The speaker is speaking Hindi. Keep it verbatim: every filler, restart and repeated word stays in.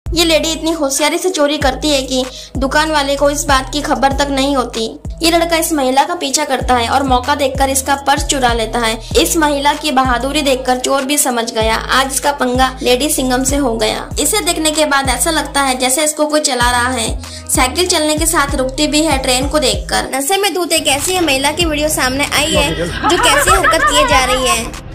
ये लेडी इतनी होशियारी से चोरी करती है कि दुकान वाले को इस बात की खबर तक नहीं होती। ये लड़का इस महिला का पीछा करता है और मौका देखकर इसका पर्स चुरा लेता है। इस महिला की बहादुरी देखकर चोर भी समझ गया, आज इसका पंगा लेडी सिंघम से हो गया। इसे देखने के बाद ऐसा लगता है जैसे इसको कोई चला रहा है। साइकिल चलने के साथ रुकती भी है ट्रेन को देखकर। नशे में धूत एक ऐसी महिला की वीडियो सामने आई है जो कैसी हरकत किए जा रही है।